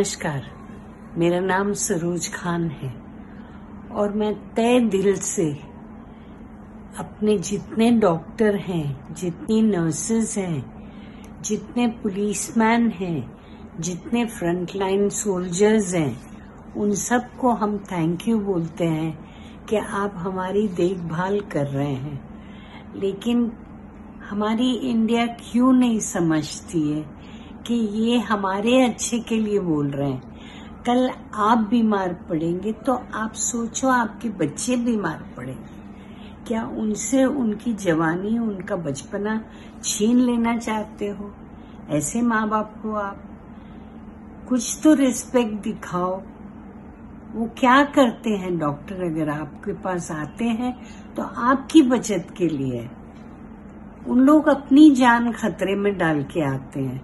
नमस्कार, मेरा नाम सरोज खान है और मैं तहे दिल से अपने जितने डॉक्टर हैं, जितनी नर्सेज हैं, जितने पुलिसमैन हैं, जितने फ्रंटलाइन सोल्जर्स हैं, उन सबको हम थैंक यू बोलते हैं कि आप हमारी देखभाल कर रहे हैं। लेकिन हमारी इंडिया क्यों नहीं समझती है कि ये हमारे अच्छे के लिए बोल रहे हैं। कल आप बीमार पड़ेंगे तो आप सोचो आपके बच्चे बीमार पड़ेंगे, क्या उनसे उनकी जवानी, उनका बचपना छीन लेना चाहते हो? ऐसे माँ बाप हो आप? कुछ तो रिस्पेक्ट दिखाओ। वो क्या करते हैं डॉक्टर? अगर आपके पास आते हैं तो आपकी बचत के लिए, उन लोग अपनी जान खतरे में डाल के आते हैं।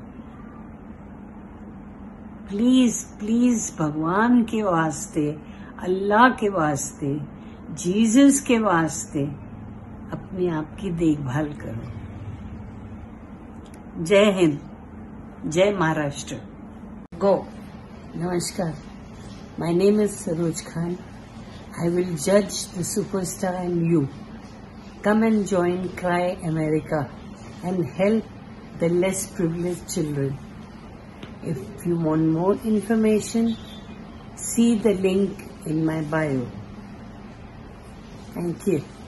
प्लीज प्लीज भगवान के वास्ते, अल्लाह के वास्ते, जीसस के वास्ते अपने आप की देखभाल करो। जय हिंद, जय महाराष्ट्र। गो। नमस्कार, my name is Saroj Khan. I will judge the superstar and you. Come and join Cry America and help the less privileged children. If you want more information, see the link in my bio. Thank you.